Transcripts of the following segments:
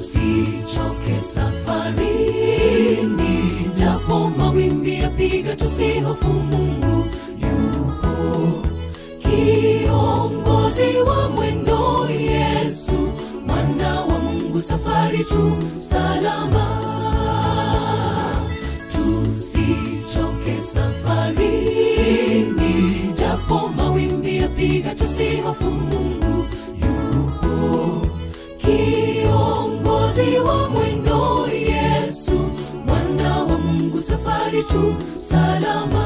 Tusichoke safarini, japo mawimbi yapiga tusihofu, Mungu yupo. Kiongozi wa mwendo Yesu, mwana wa Mungu, safari tu salama. Tusichoke safarini, japo mawimbi yapiga tusihofu, Mungu yupo. Kiongozi wa mwendo Yesu, mwana wa Mungu, safari tu salama.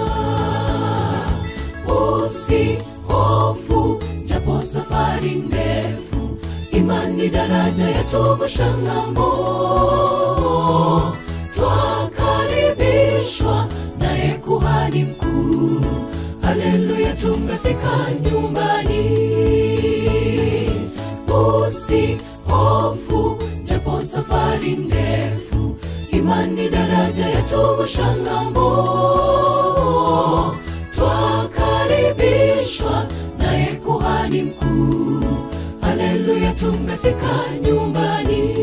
Usihofu japo safari ndefu, imani daraja yatuvusha ng'ambo. Twakaribishwa naye kuhani mkuu, haleluya, tumefika nyumbani. Usihofu japo safari ndefu, imani daraja yatuvusha ng'ambo. Twakaribishwa naye kuhani mkuu, haleluya, tumefika nyumbani.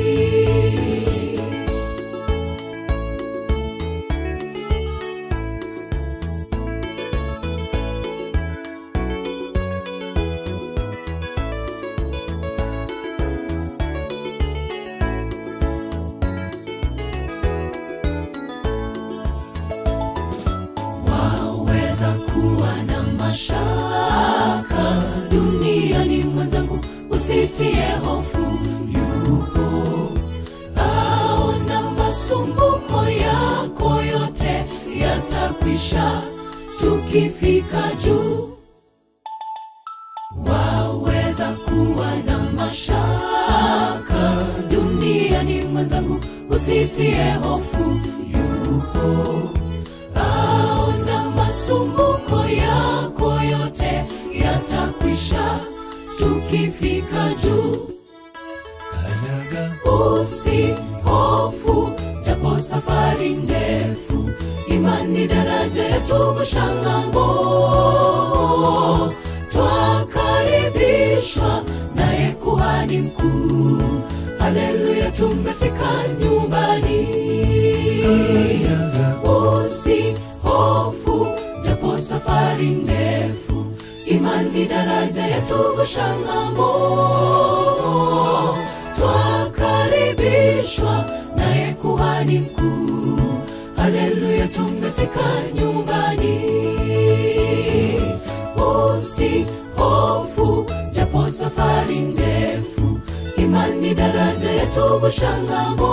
Shaka duniani mwenzangu, usitie hofu, yupo. Aona masumbuko yako yote yatakwisha tukifika juu. Waweza kuwa na mashaka duniani mwenzangu, usitie hofu, yupo. Aona masumbuko yako yote yatakwisha tukifika juu. Usihofu japo safari ndefu, imani daraja yatuvusha ng'ambo. Twakaribishwa naye kuhani mkuu, haleluya, tumefika nyumbani. Usihofu japo safari ndefu, imani daraja yatuvusha ng'ambo. Twakaribishwa naye kuhani mkuu, haleluya, tumefika nyumbani. Usihofu japo safari ndefu, imani daraja yatuvusha ng'ambo.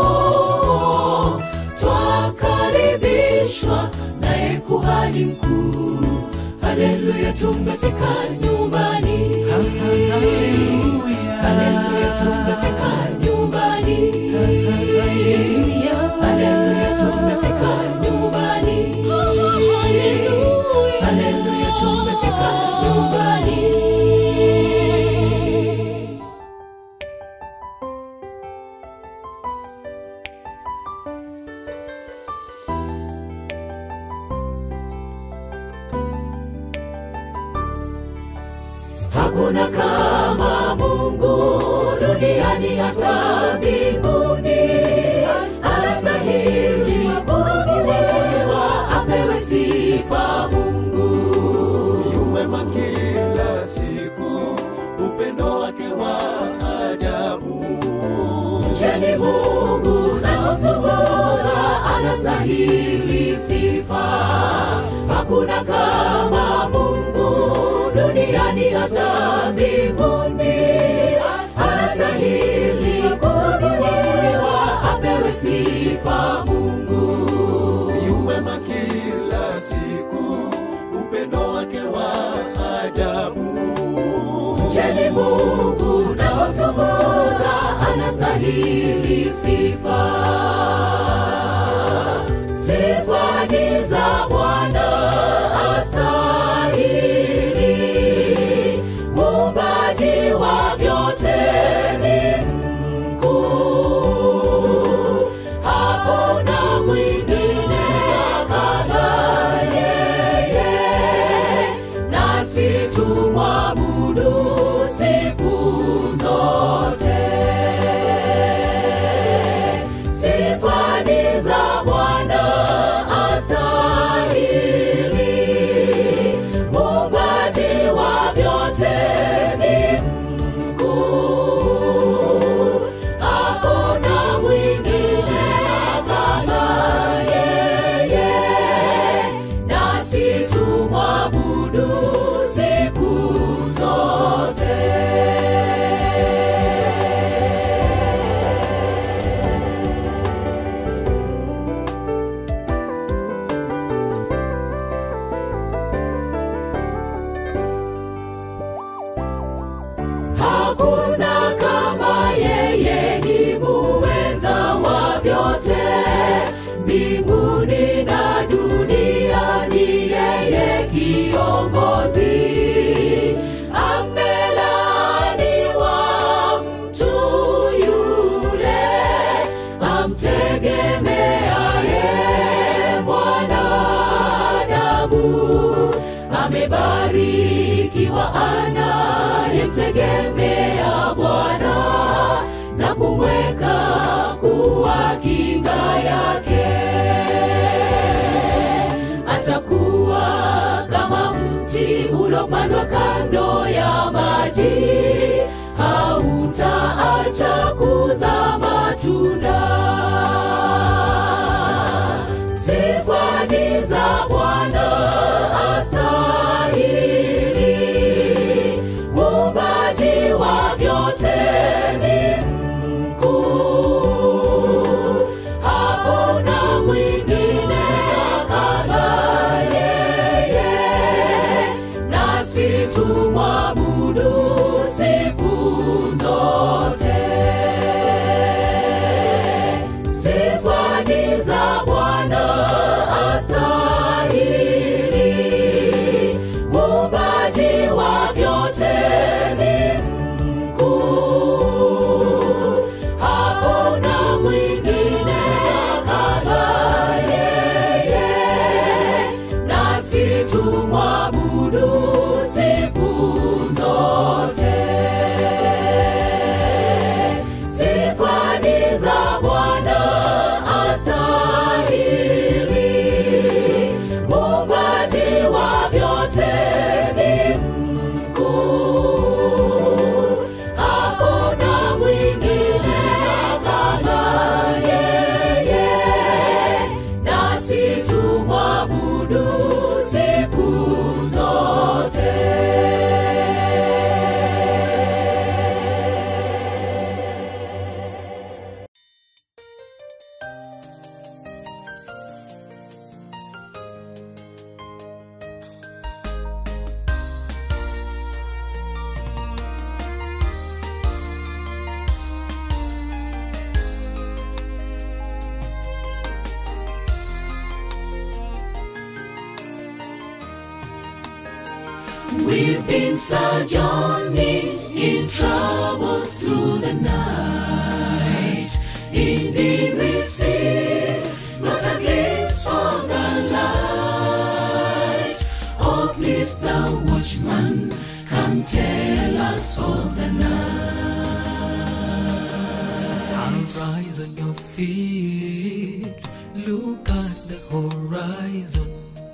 Twakaribishwa naye kuhani mkuu, haleluya, tumefika nyumbani. Haleluya, tumefika nyumbani. Haleluya, tumefika nyumbani. Haleluya, tumefika nyumbani. Hakuna kama Mungu duniani hata mbinguni, anastahili kuabudiwa, apewe sifa Mungu. Yu mwema kila siku, upendo wake wa ajabu. Mcheni Mungu na kumtukuza, anastahili sifa. Hakuna kama Mungu duniani hata mbinguni, anastahili kuabudiwa, apewe sifa Mungu. Yu mwema kila siku, upendo wake wa ajabu. Mcheni Mungu na kumtukuza, anastahili sifa. Sifa ni za Bwana astahili, muumbaji wa vyote ni mkuu. Hakuna mwingine kama yeye, nasi tumwabudu siku zote. mbinguni na duniani yeye kiongozi. Amelaaniwa mtu yule amtegemeaye mwanadamu. Amebarikiwa anayemtegemea Bwana na kumweka kuwa kinga yake. Atakuwa kama mti ulopandwa kando ya maji, hautaacha kuzaa matunda. Sifa ni za Bwana astahili, Muumbaji wa vyote ni mkuu. Hakuna mwingine kama yeye, nasi tumwabudu siku zote. Sifa ni za Bwana astahili, Muumbaji wa vyote ni mkuu. Hakuna mwingine kama yeye, nasi tumwabudu siku zote. Sifa ni za Bwana astahili, Muumbaji wa vyote ni mkuu. Hakuna mwingine kama yeye, nasi tumwabudu siku zote. We've been sojourning in troubles through the night. Indeed we see not a glimpse of the light. Oh, please thou watchman, come tell us of the night. Rise on your feet, look at the horizon.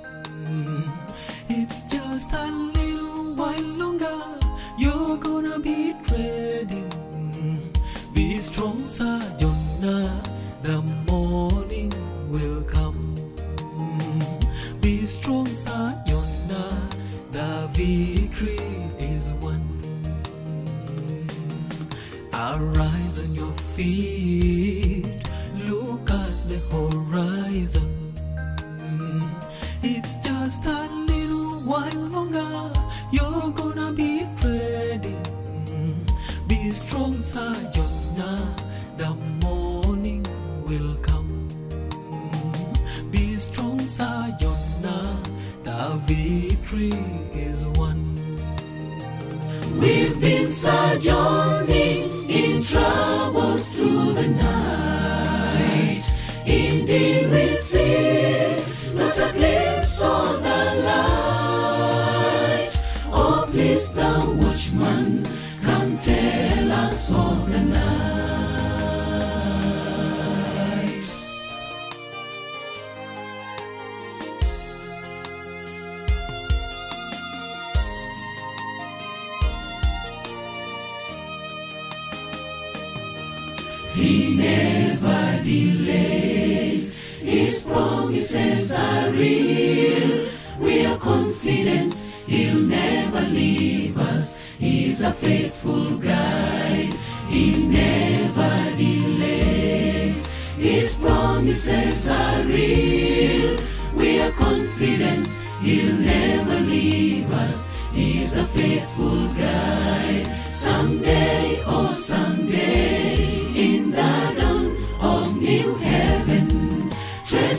It's just a little while longer, you're gonna be treading. Be strong, Sayonara, the morning will come. Be strong, Sayonara, the victory is won. Arise on your feet, look at the horizon. It's just a little while longer, you're gonna be ready. Be strong, Sayonara, the morning will come. Be strong, Sayonara, the victory is won. We've been sojourning in troubles through the night. Indeed we see not a glimpse of the light. Oh, please thou watchman, come tell us of the night. He never delays, His promises are real. We are confident He'll never leave us. He's a faithful guide. He never delays, His promises are real. We are confident He'll never leave us. He's a faithful guide. Someday, oh someday, in the dawn of new heaven,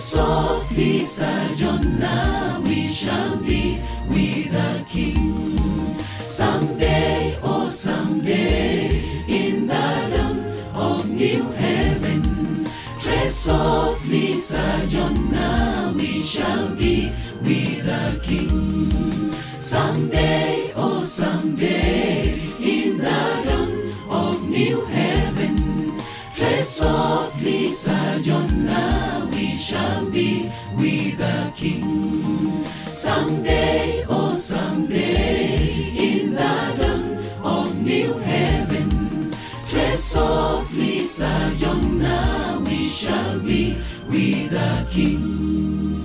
Tread softly, Sir John, now we shall be with the King. Someday, oh someday, in the dawn of new heaven. Tread softly, Sir John, now we shall be with the King. Someday, oh someday, in the dawn of new heaven. Tread softly, Sir John, now we shall be with the King.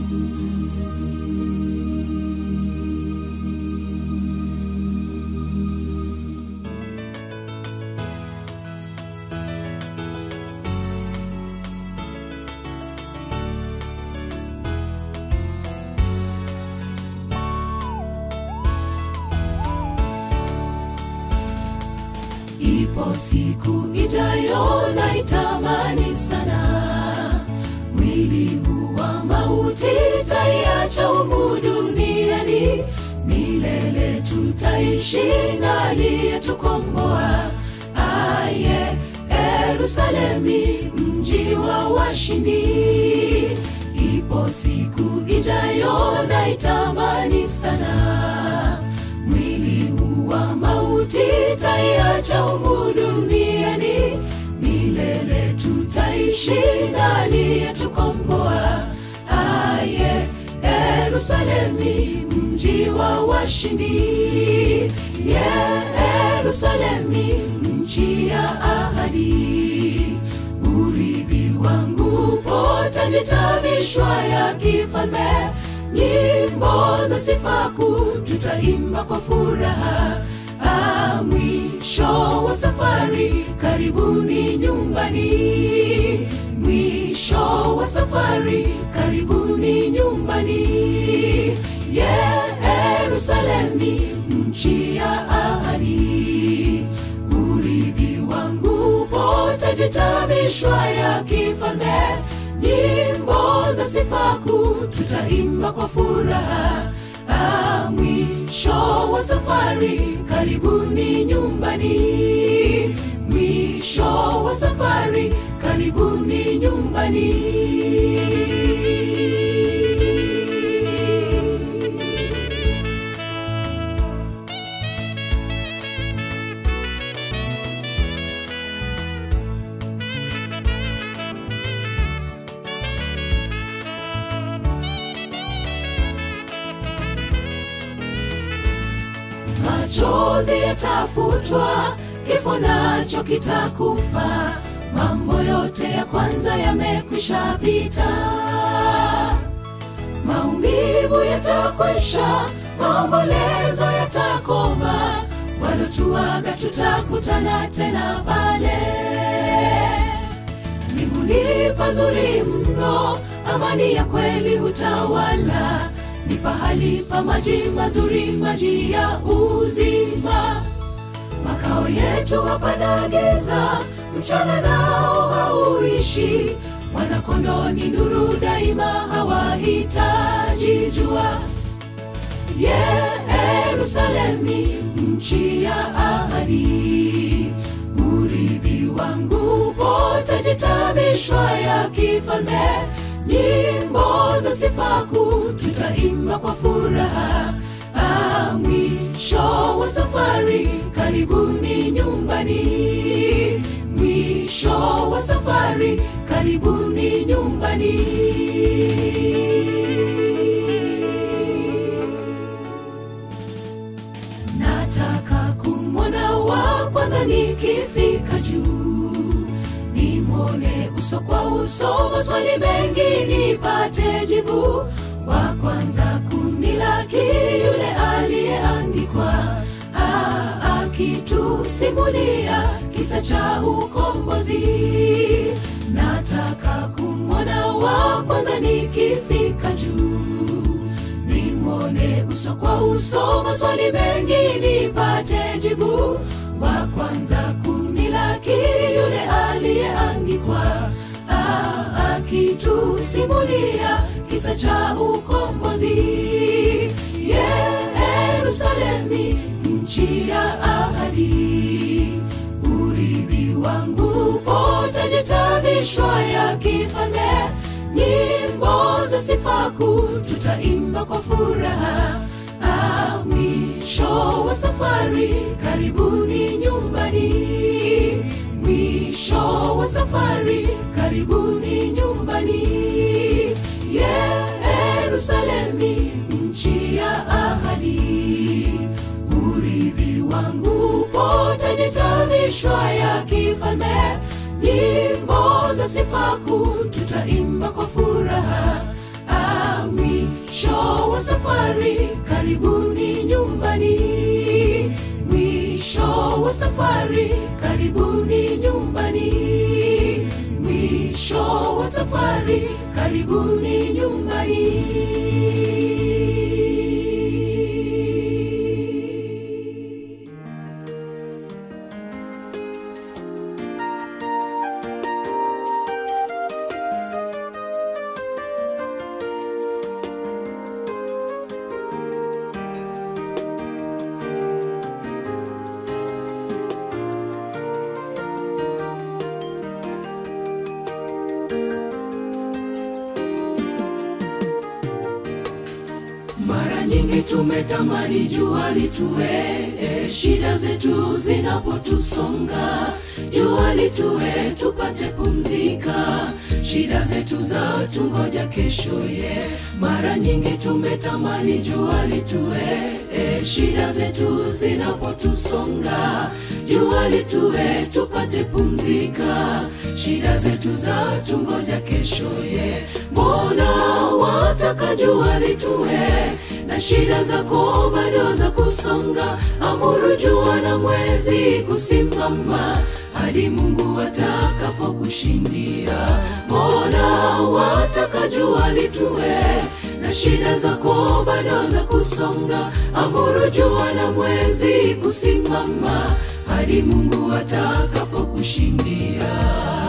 Ipo siku ijayo naitamani sana, mwili huu wa mauti taiacha humu duniani, milele tutaishi na aliyetukomboa. Aye, Yerusalemi, mji wa washindi. Ipo siku ijayo naitamani sana, mwili huu wa mauti taiacha humu duniani, milele tutaishi na aliyetukomboa. Aye, Yerusalemi, mji wa washindi. Yerusalemi, nchi ya ahadi. Urithi wangu potajitabishwa ya kifalme, nyimbo za sifa kuu tutaimba kwa furaha. Mwisho wa safari, karibuni nyumbani. Mwisho wa safari, karibuni nyumbani. Yerusalemi, nchi ya ahadi. Urithi wangu potajitabishwa ya kifalme, nyimbo za sifa kuu tutaimba kwa furaha. Mwisho wa safari, karibuni nyumbani. Mwisho wa safari, karibuni nyumbani. Machozi yatafutwa, kifo nacho kitakufa, mambo yote ya kwanza yamekwisha pita. Maumivu yatakwisha, maombolezo yatakoma, walotuaga tutakutana tena pale. Mbinguni pazuri mno, amani ya kweli hutawala, ni pahali pa maji mazuri, maji ya uzima. Makao yetu hapana giza, mchana nao hauishi. Mwanakondoo ni nuru daima, hawahitaji jua. Yerusalemi, nchi ya ahadi. Urithi wangu potajitabishwa ya kifalme, nyimbo za sifa kuu tutaimba kwa furaha. Mwisho wa safari, karibuni nyumbani. Mwisho wa safari, karibuni nyumbani. Nataka kumwona wa kwanza nikifika juu, nimwone uso kwa uso, maswali mengi nipate jibu. Wa kwanza kunilaki, yule aliyeangikwa, akitusimulia kisa cha ukombozi. Nataka kumwona wa kwanza nikifika juu, nimwone uso kwa uso, maswali mengi nipate jibu. Wa kwanza kunilaki, yule aliyeangikwa, akitusimulia kisa cha ukombozi. Yerusalemi, nchi ya ahadi. Urithi wangu potajitabishwa ya kifalme, za sifa kuu tutaimba kwa furaha. Mwisho wa safari, karibuni nyumbani. Mwisho wa safari, karibuni nyumbani. Yerusalemi, nchi ya ahadi. Urithi wangu pote jitavishwa ya kifalme. Nyimbo za sifa kuu tutaimba kwa furaha. Mwisho wa safari, karibuni nyumbani. Mwisho wa safari, karibuni nyumbani. Mwisho wa safari, karibuni nyumbani. Mara nyingi tumetamani jua litue, shida zetu zinapotusonga. Jua litue tupate pumzika, shida zetu za tungoja kesho ye. Mara nyingi tumetamani jua litue, shida zetu zinapotusonga. Jua litue tupate pumzika, shida zetu za tungoja kesho ye. Mbona wataka jua litue na shida zako bado za kusonga? Amuru jua na mwezi kusimama hadi Mungu atakapokushindia. Mbona wataka jua litue na shida zako bado za kusonga? Amuru jua na mwezi kusimama hadi Mungu atakapokushindia.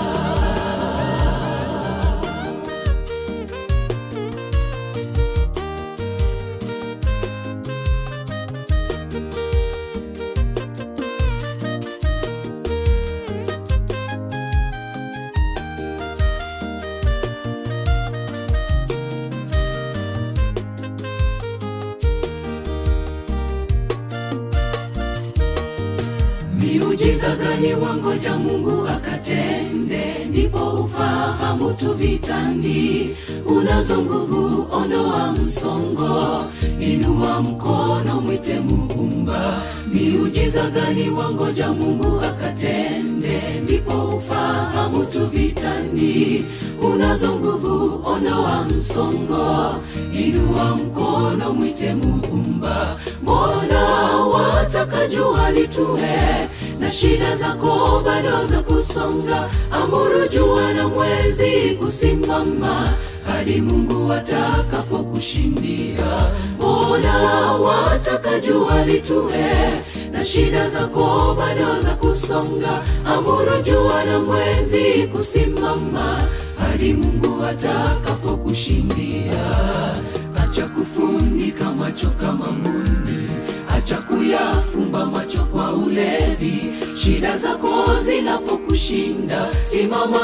Miujiza gani wangoja Mungu akatende, ndipo ufahamu tu vitani. Unazo nguvu, ondoa msongo, inua mkono mwite Muumba. Miujiza gani wangoja Mungu akatende, ndipo ufahamu tu vitani. Unazo nguvu, ondoa msongo, inua mkono mwite Muumba. Mbona wataka jua litue na shida zako bado za kusonga? Amuru jua na mwezi kusimama hadi Mungu atakapokushindia. Mbona wataka jua litue na shida zako bado za kusonga? Amuru jua na mwezi kusimama hadi Mungu atakapokushindia. Acha kufunika macho kama mbuni, acha kuyafumba macho kwa ulevi. Shida zako zinapokushinda, simama,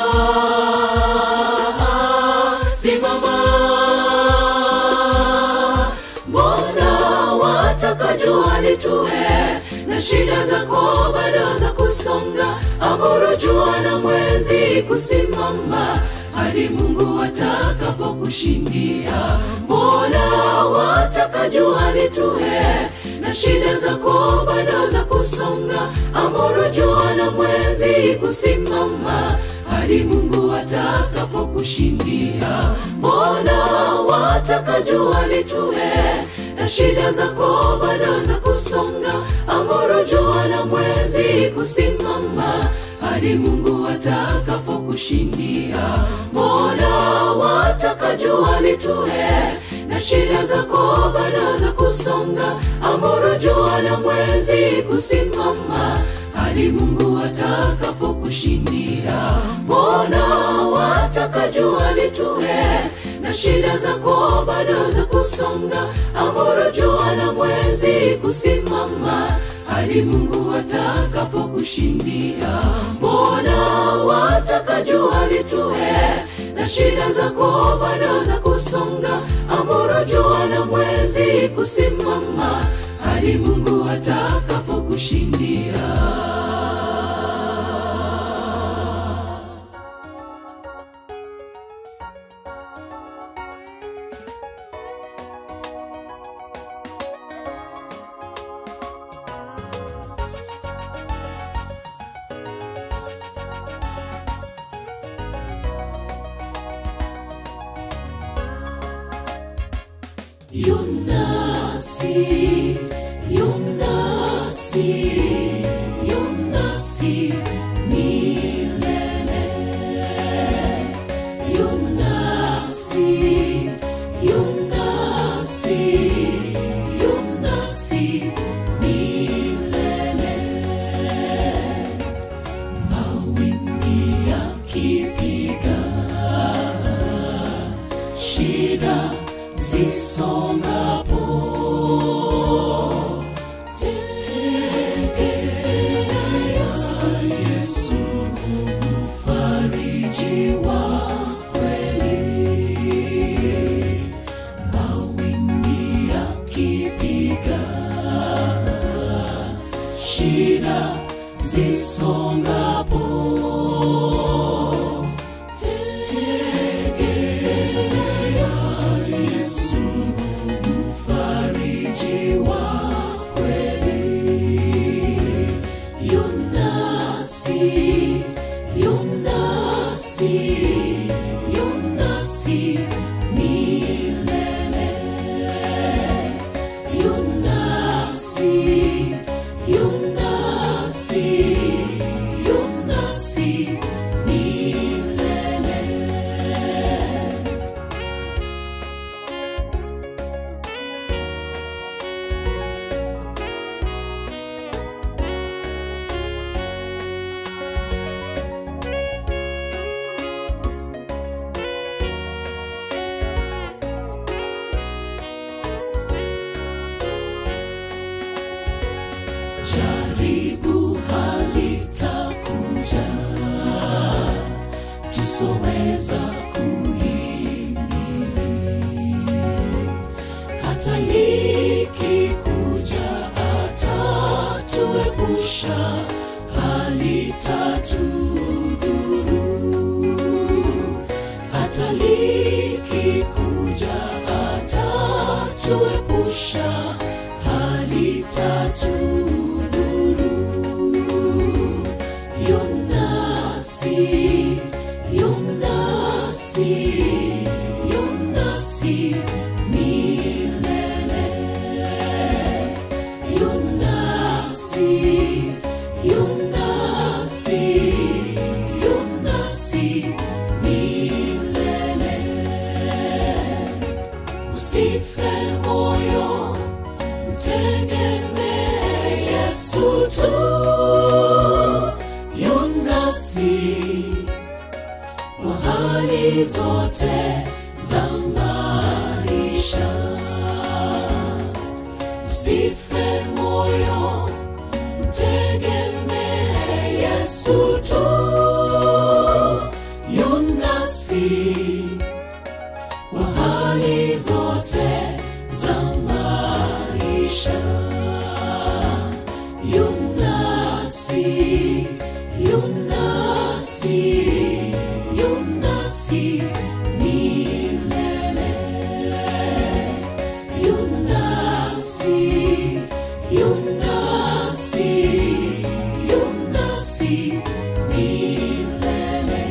simama. Mbona wataka jua litue na shida zako bado za kusonga? Amuru jua na mwezi kusimama hadi Mungu atakapokushindia. Mbona wataka jua litue na shida zako bado za kusonga? Amuru jua na mwezi kusimama hadi Mungu atakapokushindia. Mbona wataka jua litue na shida zako bado za kusonga? Amuru jua na mwezi kusimama hadi Mungu atakapokushindia. Mbona wataka jua litue na shida zako bado za kusonga? Amuru jua na mwezi kusimama hadi Mungu atakapokushindia. Mbona wataka jua litue na shida zako bado za kusonga? Amuru jua na mwezi kusimama hadi Mungu atakapokushindia. Mbona wataka jua litue na shida zako bado za kusonga? kusimama hadi Mungu atakapokushindia. Yonasi, Yonasi, Yonasi milele. Yonasi, Yonasi, Yonasi milele. Mawimbi yakipiga, shida zisongapo, tegemea Yesu, mfariji wa kweli. Mawimbi yakipiga, shida zisongapo, Yesu mfariji wa kweli. Yonasi, Yonasi, Yonasi milele. Yonasi, Yonasi, Yonasi milele. Jaribu halitakuja tusoweza kuhimili, hata likikuja atatuepusha, halitatudhuru. Hata likikuja atatuepusha, halitatudhuru. Yonasi, Yonasi, Yonasi milele. Yonasi, Yonasi, Yonasi milele. Usife moyo, mtegemee Yesu tu. Yonasi kwa hali zote za maisha. Usife moyo, mtegemee Yesu tu. Yonasi kwa hali zote za maisha. Yonasi, Yonasi, Yonasi milele. Yonasi, Yonasi, Yonasi milele.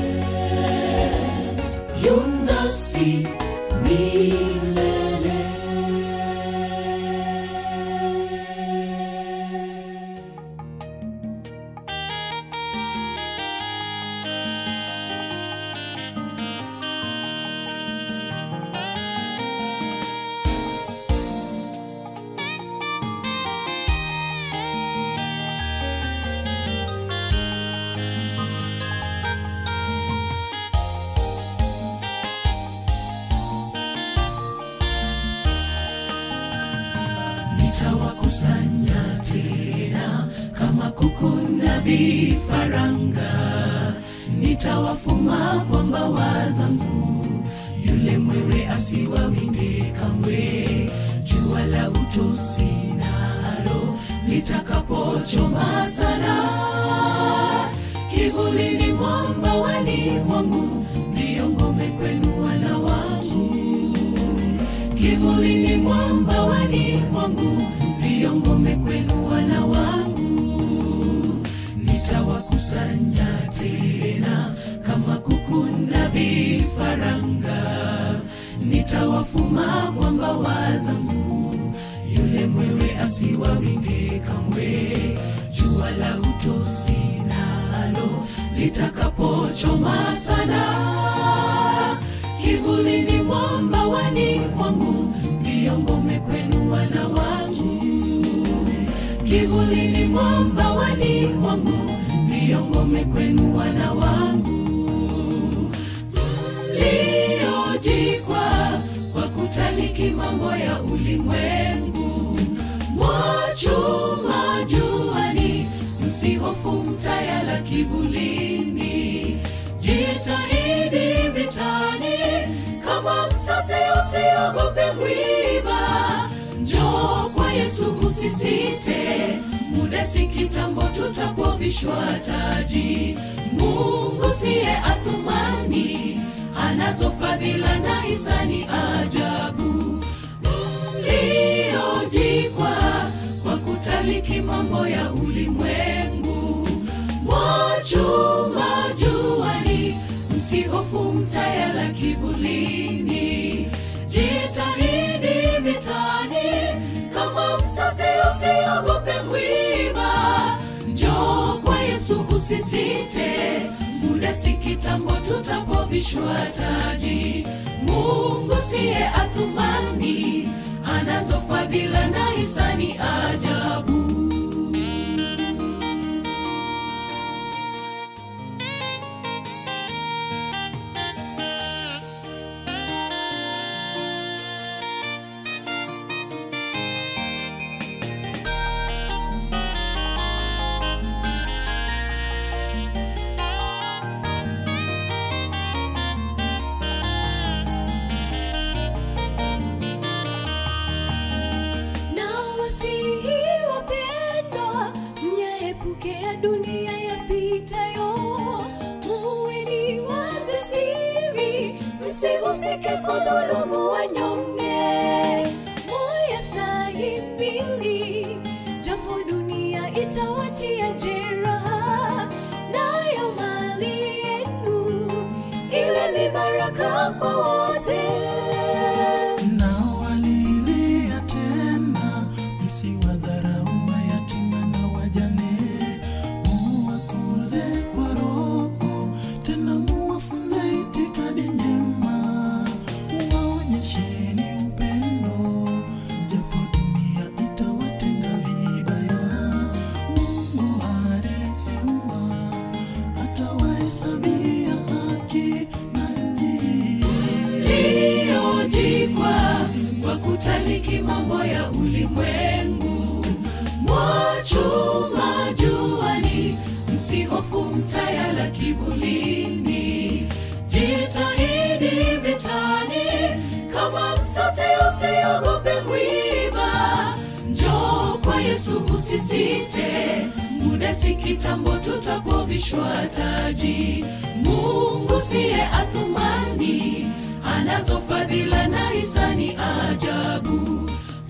Yonasi milele. Nitawakusanya tena kama kuku na vifaranga, nitawafuma kwa mbawa zangu, yule mwewe asiwawinde kamwe. Jua la utosi nalo litakapochoma sana. Kivulini mwamba wani mwangu, ndiyo ngome kwenu wana wangu. Kivulini mwamba wani mwangu, ndiyo ngome kwenu wana wangu. Nitawakusanya tena kama kuku na vifaranga, nitawafuma kwa mbawa zangu, yule mwewe asiwawinde kamwe. Jua la utosi nalo litakapochoma sana. Kivulini mwamba wani mwangu, ndiyo ngome kwenu wana wangu. Kivulini mwamba wani mwangu, ndiyo ngome kwenu wana wangu. Mliojikwa kwa kutaliki mambo ya ulimwengu, mwachuma juani, msihofu mtayala kivulini. Jitahidi vitani kama msasi, usiogope mwiba. Njoo kwa Yesu usisite, muda si kitambo tutapovishwa taji. Mungu siye athumani, anazo fadhila na hisani ajabu. Mliojikwa kwa kutaliki mambo ya ulimwengu, mwachuma juani, msihofu mtayala kivulini. Jitahidi vitani kama msasi, usiogope mwiba. Njoo kwa Yesu usisite, muda si kitambo tutapovishwa taji. Mungu siye athumani, anazo fadhila na hisani ajabu. Dunia yapitayo, muweni watasiri, msihusike kudhulumu wanyonge. Muyastahimili, japo dunia itawatia jeraha, nayo mali yenu iwe ni baraka kwa wote. Mambo ya ulimwengu, mwachuma juani, msihofu mtayala kivulini. Jitahidi vitani kama msasi, usiogope mwiba. Njoo kwa Yesu usisite, muda si kitambo tutapovishwa taji. Mungu siye athumani, anazo fadhila na hisani ajabu.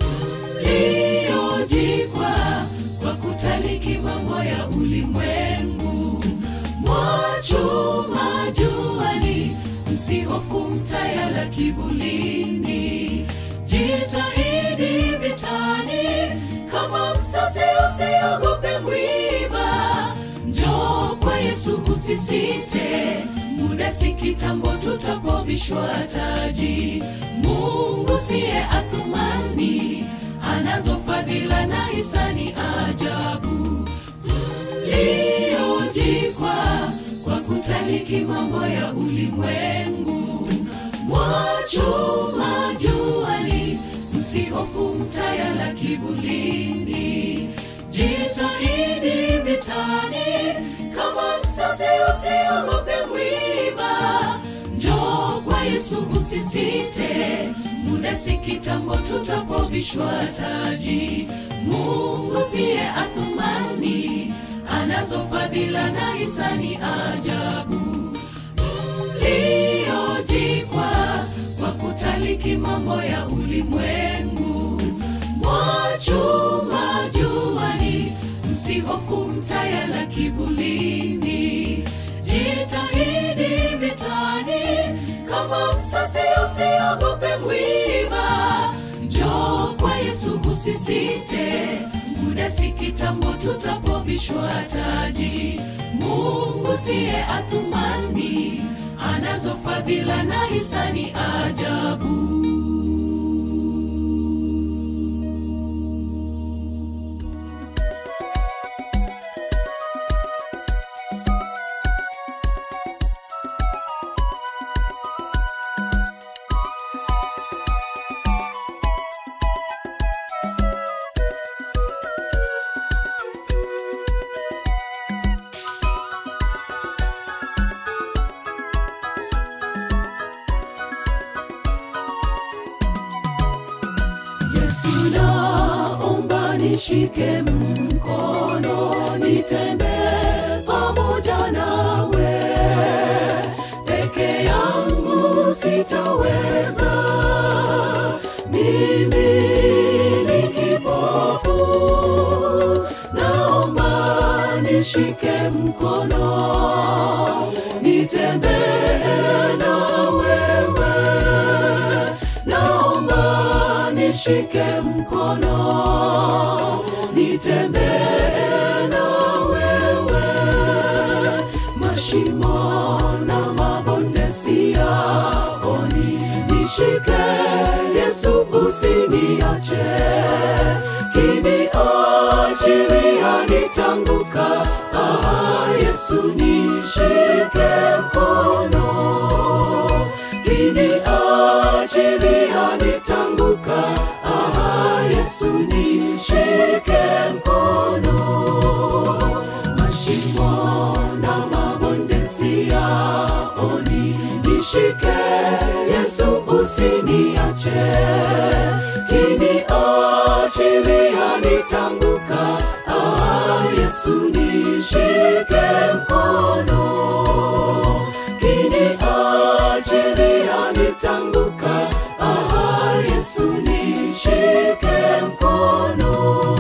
Mliojikwa kwa kutaliki mambo ya ulimwengu, mwachuma juani, msihofu mtayala kivulini. Jitahidi vitani kama msasi, usiogope mwiba. Njoo kwa Yesu usisite, muda si kitambo tutapovishwa taji. Mungu siye athumani, anazo fadhila na hisani ajabu. Mliojikwa kwa kutaliki mambo ya ulimwengu, mwachuma juani, msihofu mtayala kivulini. Jitahidi vitani kama msasi, usiogope mwiba. Njoo kwa Yesu usisite, muda si kitambo tutapovishwa taji. Mungu siye athumani, anazo fadhila na hisani ajabu. Mliojikwa kwa kutaliki mambo ya ulimwengu, mwachuma juani, msihofu mtayala kivulini. Jitahidi vitani, kama msasi usiogope mwiba. Njoo kwa Yesu usisite, muda si kitambo tutapovishwa taji. Mungu siye athumani, anazo fadhila na hisani ajabu. Naomba nishike mkono, nitembee pamoja nawe. Peke yangu sitaweza, mimi ni kipofu. Naomba nishike mkono, nitembee na wewe. Naomba nishike mkono, nitembee na wewe. Mashimo na mabonde siyaoni, nishike Yesu usiniache. Kiniachilia nitanguka, Yesu nishike mkono. Kiniachilia nitanguka, Yesu nishike mkono. Mashimo na mabonde siyaoni, nishike Yesu usiniache. Kiniachilia nitanguka, Yesu nishike mkono. Kiniachilia nitanguka, Yesu nishike mkono.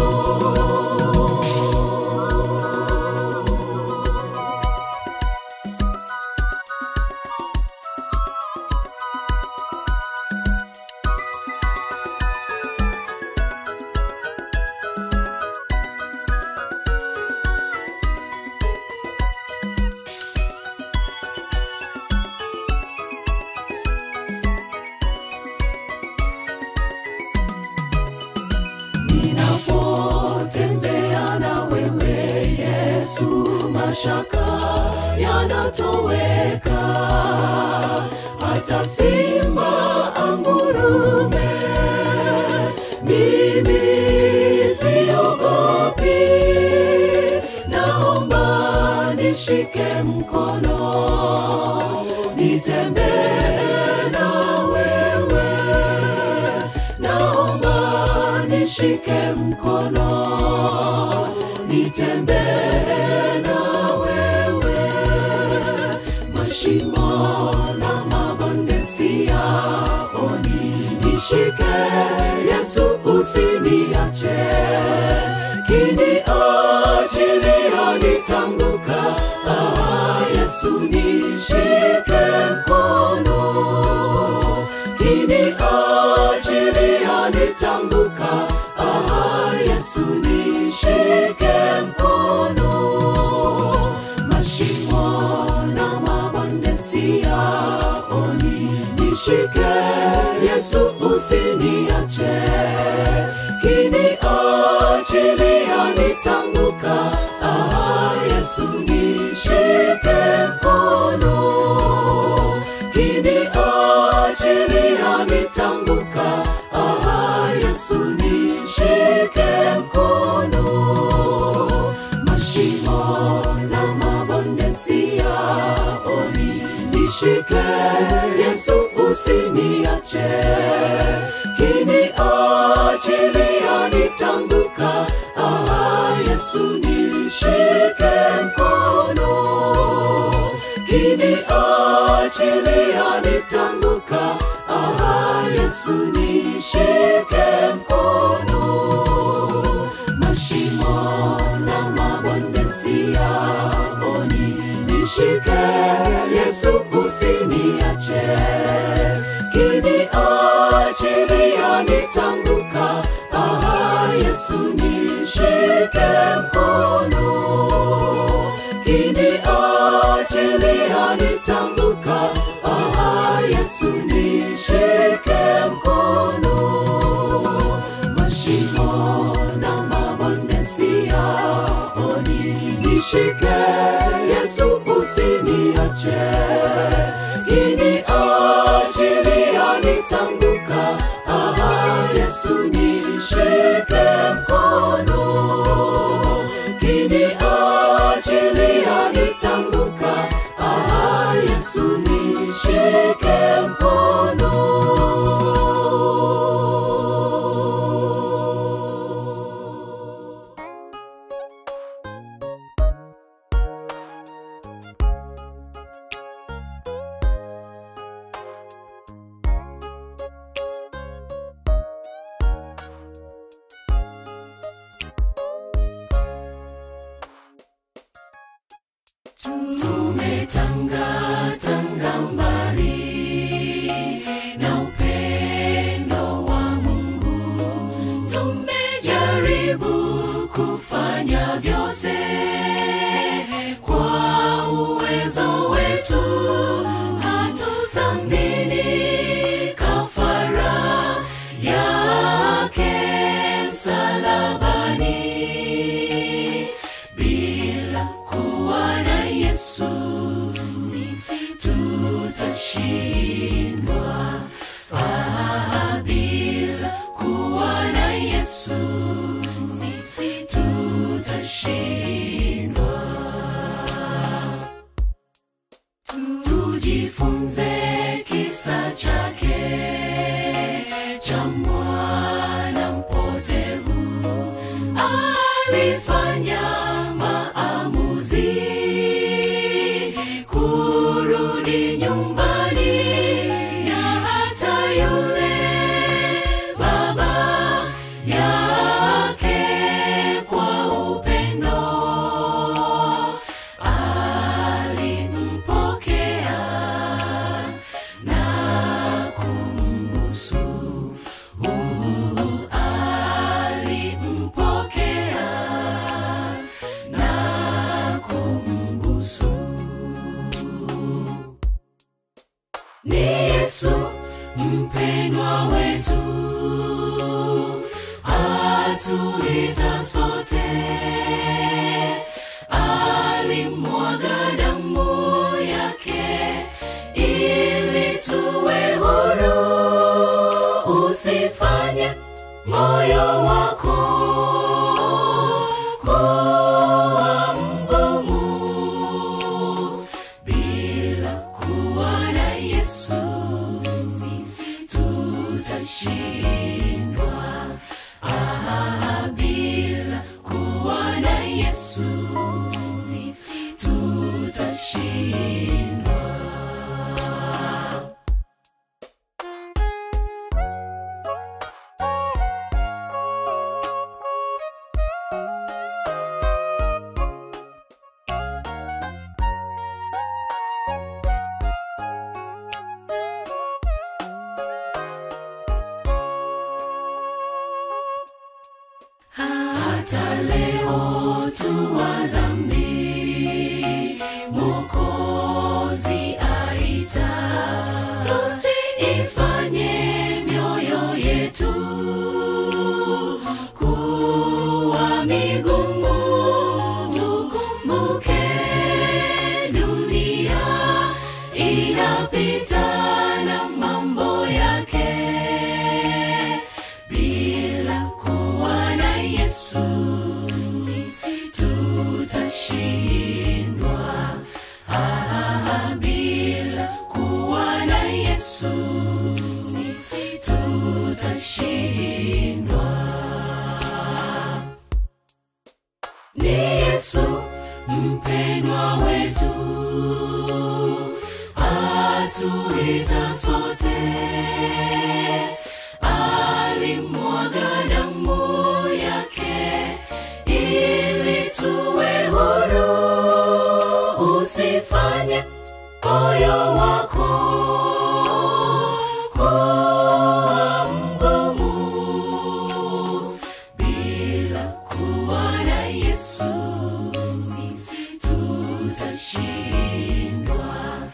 Ninapotembea na wewe Yesu, mashaka yanatoweka. Hata simba angurume, mimi siogopi. Naomba nishike mkono, nitembee na wewe. Naomba nishike mkono, nitembee na wewe. Mashimo na mabonde siyaoni, nishike Yesu usiniache. Kiniachilia nitanguka, Yesu nishike mkono. Kiniachilia nitanguka, Yesu nishike mkono. Mashimo na mabonde siyaoni, nishike Yesu usiniache. Kiniachilia nitanguka, Yesu nishike mkono. Kiniachilia nitanguka, Yesu nishike mkono. Mashimo na mabonde siyaoni, nishike Yesu usiniache, kiniachilia nitanguka. Yesu nishike mkono, kiniachilia nitanguka. Yesu nishike mkono, mashimo na mabonde siyaoni, nishike Yesu usiniache, kiniachilia nitanguka. Yesu nishike mkono, kiniachilia nitanguka. Yesu nishike mkono, mashimo na mabonde siyaoni, nishike Yesu usiniache, kiniachilia nitanguka. Yesu nishike mkono, kiniachilia nitanguka. Yesu nishike mkono. Tumetanga mbali na upendo wa Mungu, tumejaribu kufanya vyote kwa uwezo wetu, hatuthamini kafara yake msalabani. Bila kuwa na Yesu sisi tutashindwa. Bila kuwa na Yesu sisi tutashindwa. Tujifunze kisa chake cha mwana mpotevu, alifanya maamuzi kurudi nyumbani, na hata yule baba yake kwa upendo alimpokea na kumbusu. Alimpokea na kumbusu. Ni Yesu mpendwa wetu, atuita sote, alimwaga damu yake ili tuwe huru. Usifanye moyo wako kuwa mgumu, bila kuwa na Yesu sisi tutashindwa. Bila kuwa na Yesu sisi tutashindwa. Hata leo tu wa dhambi, Mwokozi aita, tusiifanye mioyo yetu kuwa migumu. Tukumbuke dunia inapita na mambo yake, bila kuwa na Yesu sisi tutashindwa. Bila kuwa na Yesu atuita sote. Alimwaga damu yake ili tuwe huru. Usifanye moyo wako kuwa mgumu. Bila kuwa na Yesu sisi tutashindwa.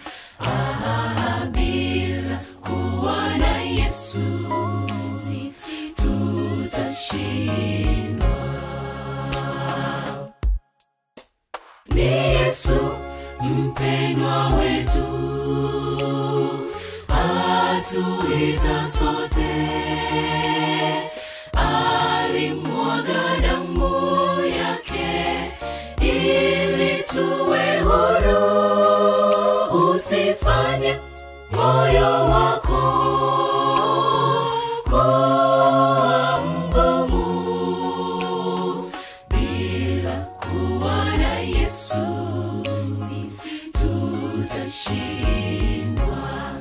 Bila kuwa na Yesu sisi tutashindwa. Ni Yesu mpendwa wetu, atuita sote. Alimwaga damu yake ili tuwe huru. Usifanye moyo wako kuwa mgumu. Bila kuwa na Yesu sisi tutashindwa.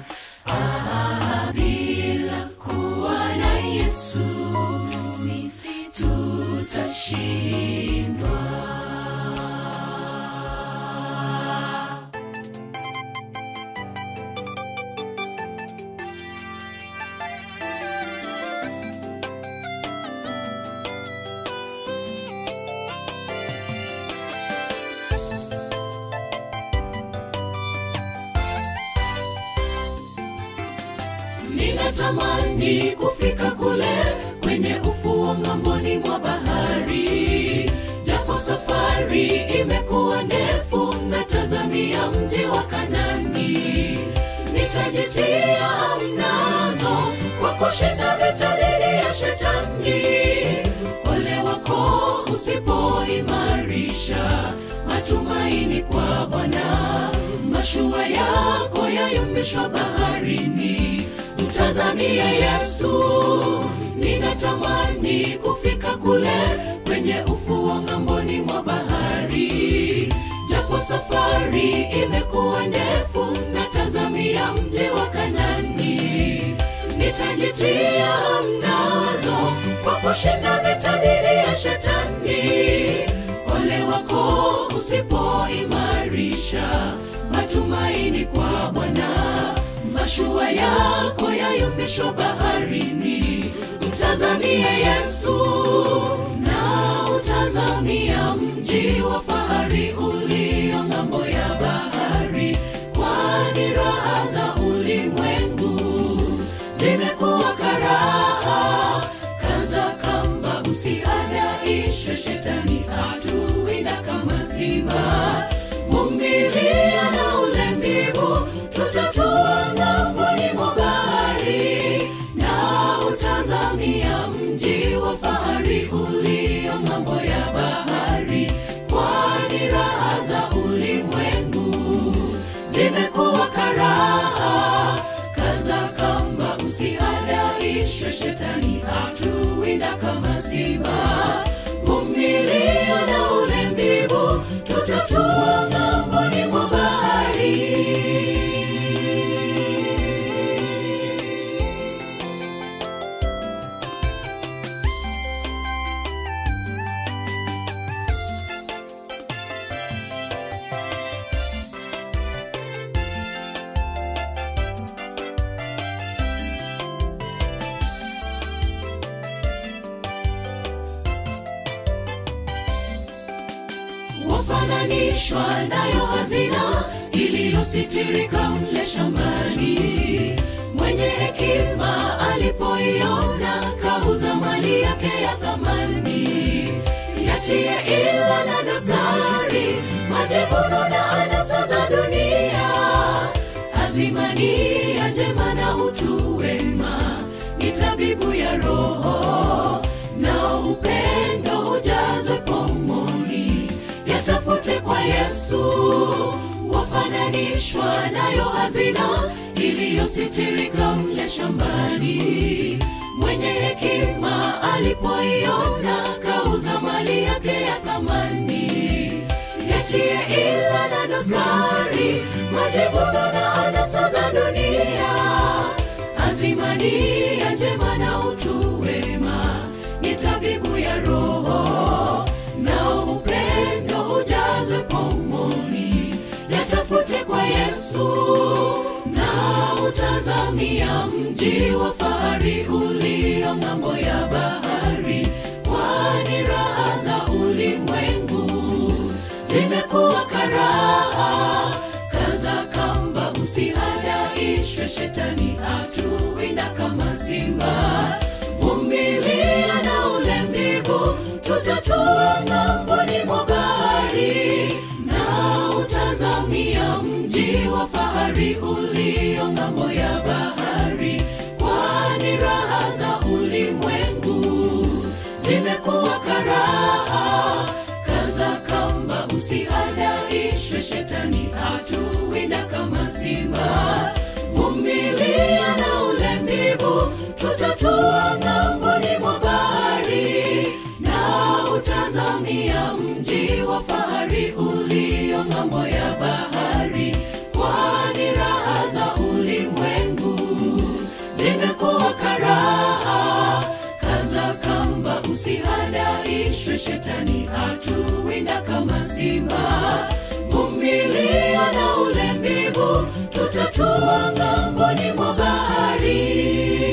Bila kuwa na Yesu sisi tutashindwa. Ninatamani kufika kule kwenye ufuo ng'amboni mwa bahari. Japo safari imekuwa ndefu, natazamia mji wa Kanani. Nitajitia mnazo kwa kushinda vita dhidi ya shetani. Ole wako usipoimarisha matumaini kwa Bwana. Mashua yako yayumbishwa baharini, mtazamie Yesu. Ninatamani kufika kule kwenye ufuo ng'amboni mwa bahari. Japo safari imekuwa ndefu, natazamia mji wa Kanani. Nitajitia mnazo kwa kushinda vita dhidi ya shetani. Ole wako usipoimarisha matumaini kwa Bwana. Mashua yako yayumbishwa baharini, mtazamie Yesu. Na utazamia mji wa fahari ulio ng'ambo ya bahari. Kwani raha za ulimwengu zimekuwa karaha. Kaza kamba usihadaishwe, shetani atuwinda kama simba. Vumilia na ule mbivu, tutatua ng'amboni mwa bahari. Na utazamia mji wa fahari ulio ng'ambo ya bahari. Kwani raha za ulimwengu zimekuwa karaha. Kaza kamba usihadaishwe, shetani atuwinda kama simba. Vumilia na ule mbivu, tutatua ng'amboni mwa bahari. Wafananishwa nayo hazina iliyositirika mle shambani. Mwenye hekima alipoiona, kauza mali yake ya thamani. Yatie ila na dosari, majivuno na anasa za dunia. Azimani ya njema na utu wema ni tabibu ya roho. Na upendo ujazwe pomoni, yatafute kwa Yesu. Wafananishwa nayo hazina iliyositirika mle shambani. Mwenye hekima alipoiona, kauza mali yake ya thamani. Yatie ila na dosari, majivuno na anasa za dunia. Azimani ya njema na utu wema ni tabibu ya roho, na upendo ujaze pomoni. Yatafute kwa Yesu na utazamia mji wa fahari ulio ng'ambo ya bahari, kwani raha za ulimwengu zimekuwa karaha. Kaza kamba usihadaishwe, shetani atuwinda kama simba. Vumilia na ule mbivu, tutatua ng'amboni mwa bahari, na utazamia mji wa fahari ulio ng'ambo ya bahari, kwani raha za ulimwengu zimekuwa karaha. Kaza kamba usihadaishwe, shetani atuwinda kama simba. Vumilia na ule mbivu, tutatua ng'amboni mwa bahari, na utazamia mji wa fahari ulio ng'ambo ya bahari, kwani raha za ulimwengu zimekuwa karaha. Kaza kamba usihadaishwe, shetani atuwinda kama simba. Vumilia na ule mbivu, tutatua ng'amboni mwa bahari.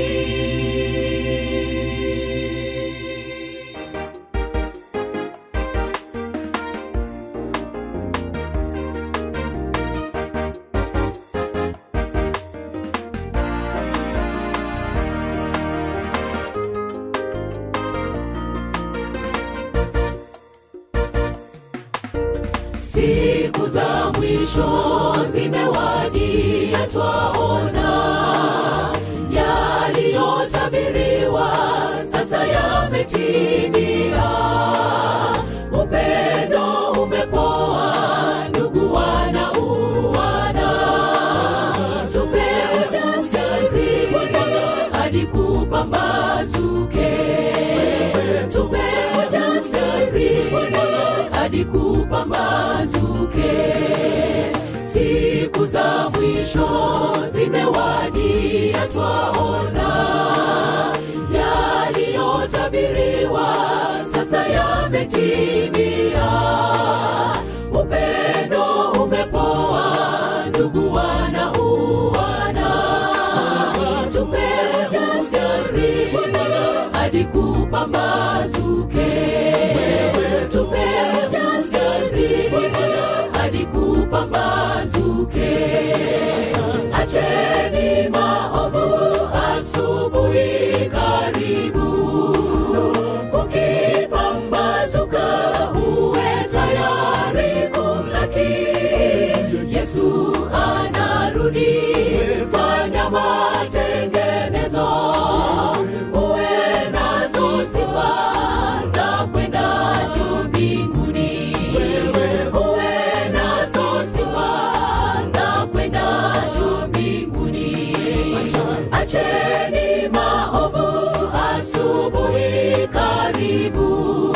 Siku za mwisho zimewadia, twaona yaliyotabiriwa sasa yametimia. Upendo umepoa, ndugu wanauana. Tupe ujasiri hadi kupambazuke. Tupe ujasiri hadi kupambazuke. Siku za mwisho zimewadia, twaona yaliyotabiriwa sasa yametimia. Upendo umepoa, ndugu wanauana. Tupe ujasiri hadi kupambazuke. Tupe ujasiri hadi kupambazuke. Acheni maovu, asubuhi karibu. Kukipambazuka, uwe tayari kumlaki Yesu. Anarudi, fanya matengenezo, uwe nazo sifa za kwenda juu mbinguni. Uwe nazo sifa za kwenda juu mbinguni. Acheni maovu, asubuhi karibu.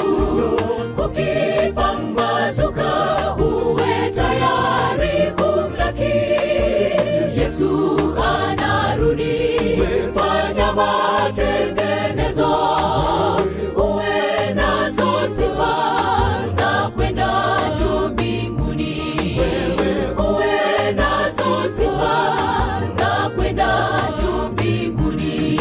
Kukipambazuka, uwe tayari kumlaki Yesu. Anarudi, fanya matengenezo, uwe nazo sifa za kwenda juu mbinguni. Uwe nazo sifa za kwenda juu mbinguni.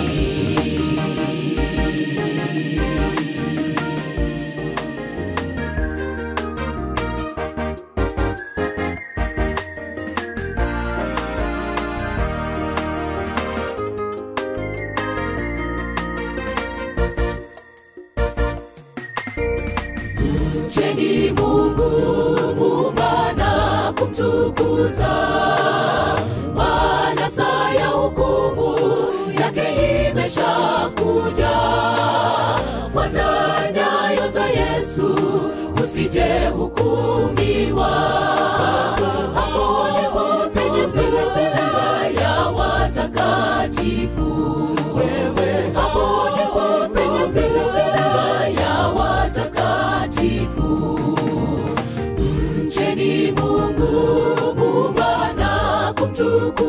Mcheni Mungu Muumba na kumtukuza, maana saa ya hukumu yake imeshakuja. Fuata nyayo za Yesu, usije hukumiwa. Hapo ndipo penye sura ya watakatifu. Hapo ndipo penye sura ya watakatifu. Mcheni Mungu Muumba na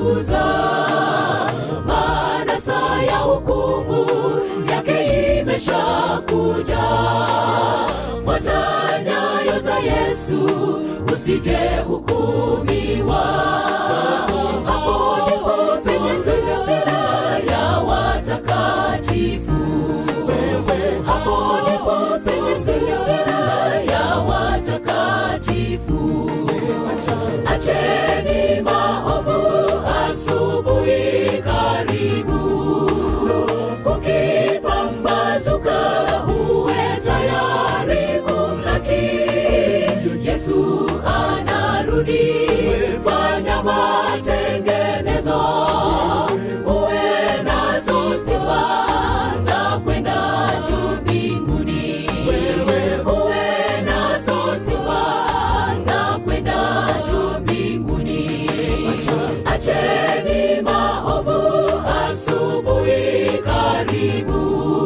kutukuza, maana saa ya hukumu yake imeshakuja. Fuata nyayo za Yesu usije hukumiwa. Hapo ndipo penye shida ya watakatifu. Hapo ndipo penye shida ya watakatifu. Acheni maovu, asubuhi karibu. Kukipambazuka uwe tayari kumlaki Yesu. Anarudi, fanya matengenezo, uwe nazo sifa za kwenda juu mbinguni. Uwe nazo sifa za kwenda juu mbinguni. Acheni maovu, asubuhi karibu.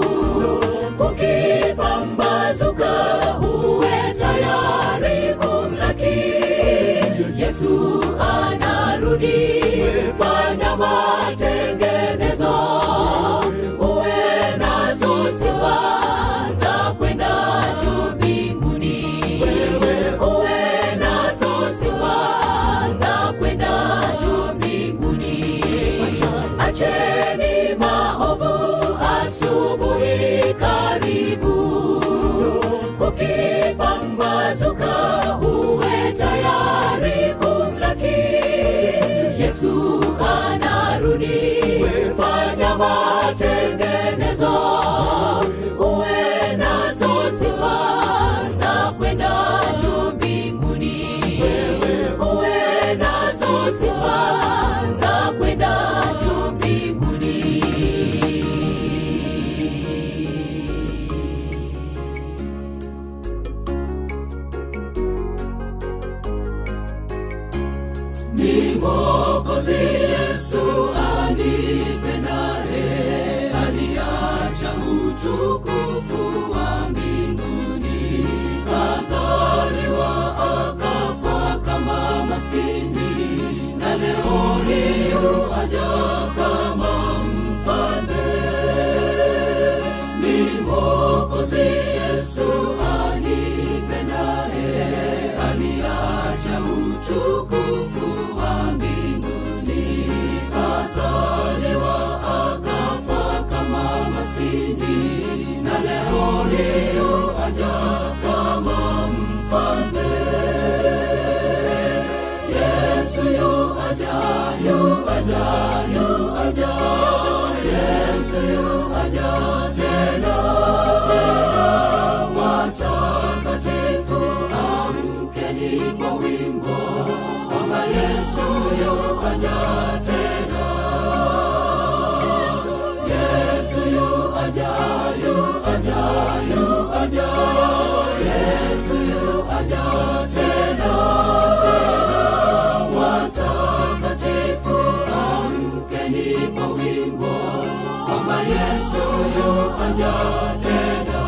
Kukipambazuka uwe tayari kumlaki Yesu. Anarudi, fanya matengenezo, uwe nazo sifa za kwenda juu mbinguni. Uwe nazo sifa za kwenda juu mbinguni. Acheni maovu, asubuhi karibu. Kukipambazuka uwe tayari kumlaki Yesu. Anarudi, fanya matengenezo, uwe nazo sifa za kwenda juu mbinguni. Uwe nazo sifa za kwenda juu mbinguni. Ni Mwokozi Yesu anipendaye, aliacha utukufu wa mbinguni, kazaliwa akafa kama maskini, na leo hii aja kama mfalme. Ni Mwokozi Yesu anipendaye, aliacha utukufu wa mbinguni, kazaliwa akafa kama maskini, na leo hii aja kama mfalme. Yesu yu aja, yu aja, yu aja. Yesu yu aja tena. Watakatifu amkeni kwa wimbo, kwamba Yesu yu aja tena. Yesu yu aja, yu aja, yu aja. Yesu yu aja tena. Watakatifu amkeni kwa wimbo, kwamba Yesu yu aja tena.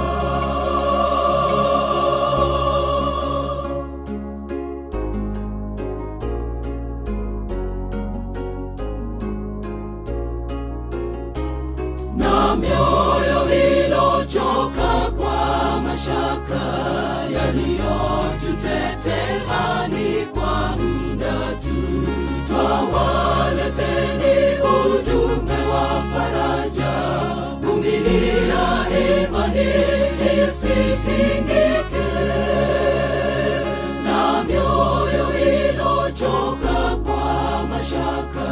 Na mioyo ilochoka kwa mashaka, yaliyotutetea ni kwa muda tu, twawaleteni ujumbe wa faraja. Vumilia, imani isitingike. Na mioyo ilochoka kwa mashaka,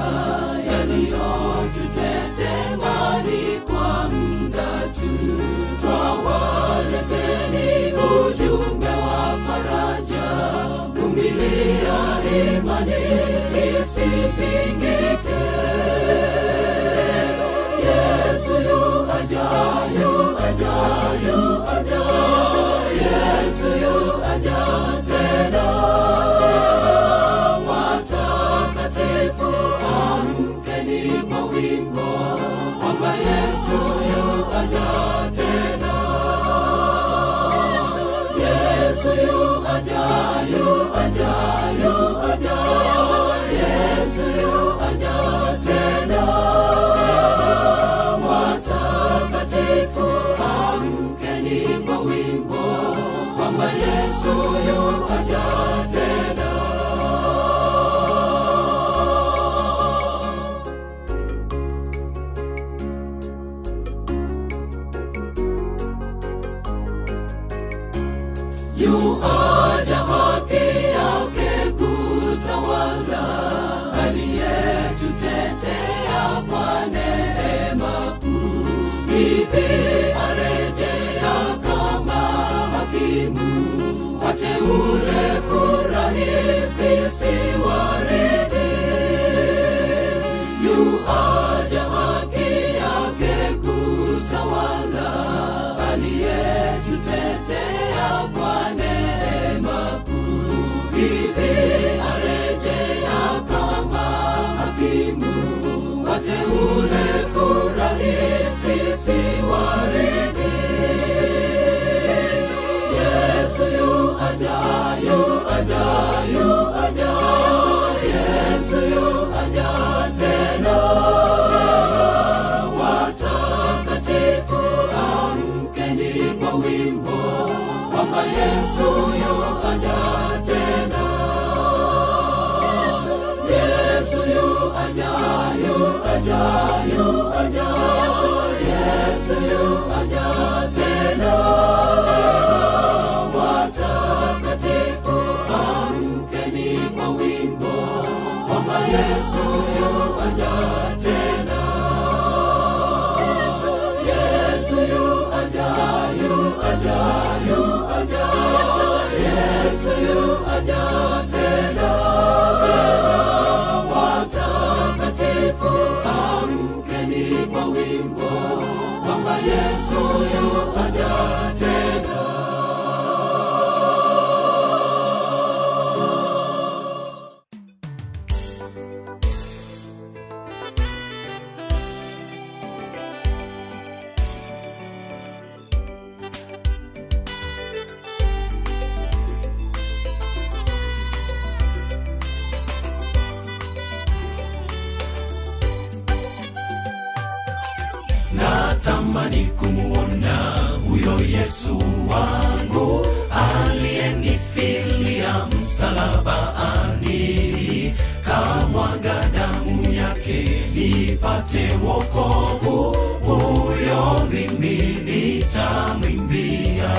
yaliyotutetea ni kwa muda tu, twawaleteni ujumbe wa faraja. Vumilia, imani isitingike. Yesu yu aja, yu aja, yu aja. Yesu yu aja tena. Watakatifu amkeni kwa wimbo, kwamba Yesu yu aja tena. Yesu yu aja, yu aja, yu aja. Yesu yu aja yuaja haki yake kutawala, aliyetutetea kwa neema kuu. Hivi arejea kama hakimu, wateule furahi, sisi warithi. Yuaja haki yake kutawala, aliyetutetea kwa neema kuu. Hivi arejea kama hakimu, wateule furahi, sisi warithi. Yesu yuaja, yuaja, yuaja, Yesu yuaja tena. Watakatifu amkeni kwa wimbo, kwamba Yesu yuaja tena. Yesu yuaja, yuaja, yuaja, Yesu yuaja tena. Watakatifu amkeni kwa wimbo, kwamba Yesu yuaja tena. Yesu yuaja, yuaja, yuaja, Yesu yuaja tena. Watakatifu amkeni kwa wimbo, kwamba Yesu yuaja tena. Natamani kumuona huyo Yesu wangu, aliyenifilia msalabani, kamwaga damu yake nipate wokovu. Huyo mimi nitamwimbia,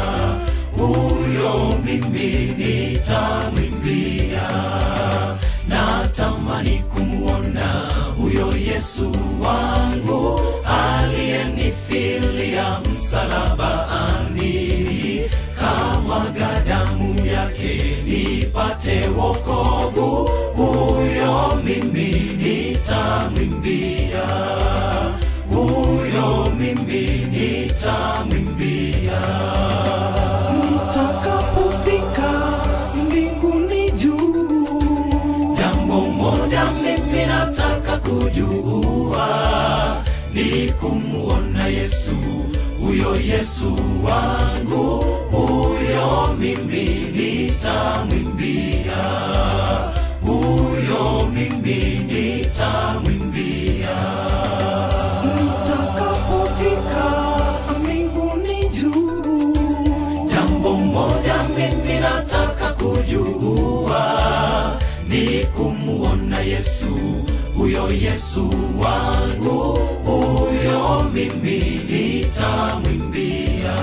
huyo mimi nitamwimbia. Natamani kumuona huyo Yesu wangu, aliyenifilia msalabani, kamwaga damu yake nipate wokovu. Huyo mimi nitamwimbia, huyo mimi nitamwimbia. Nitakapofika mbinguni juu, jambo moja mimi nataka kujua, ni kumuona Yesu, huyo Yesu wangu. Huyo mimi nitamwimbia, huyo mimi nitamwimbia. nitakapofika mbinguni juu, jambo moja mimi nataka kujua, ni kumuona Yesu, huyo Yesu wangu. Huyo mimi nitamwimbia,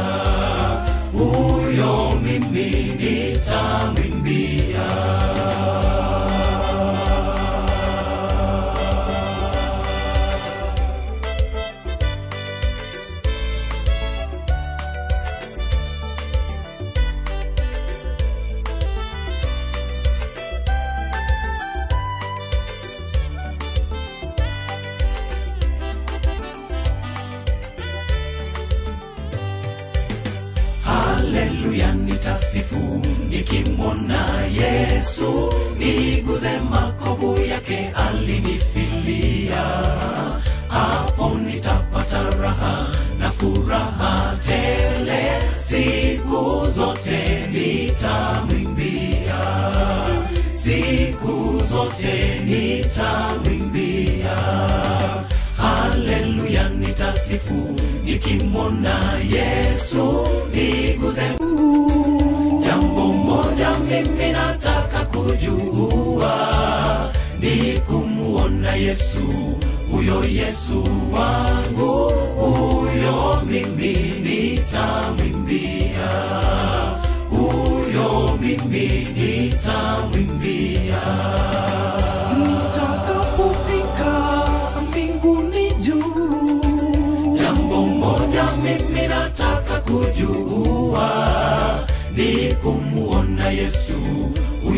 huyo mimi nitamwimbia. Haleluya, nitasifu nikimwona Yesu, niguze makovu yake alinifilia. Hapo nitapata raha na furaha tele, siku zote nitamwimbia, siku zote nitamwimbia. Haleluya, nitasifu nikimwona Yesu, niguze. Jambo moja mimi nataka kujua, ni kumuona Yesu, huyo Yesu wangu. Huyo mimi nitamwimbia,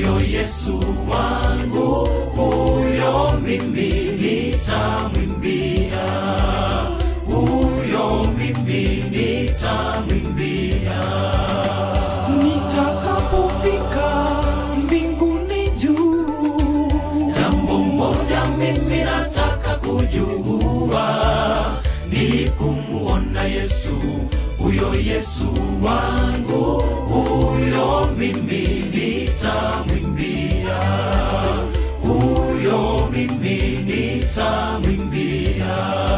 huyo Yesu wangu, huyo mimi nitamwimbia, huyo mimi nitamwimbia. Nitakapofika mbinguni juu, jambo moja mimi nataka kujua, ni kumuona Yesu, huyo Yesu wangu, huyo mimi nitamwimbia, huyo mimi nitamwimbia.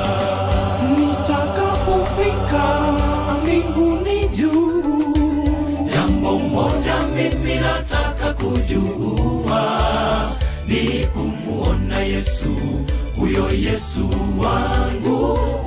nitakapofika mbinguni juu, jambo moja mimi nataka kujua, ni kumuona Yesu, huyo Yesu wangu,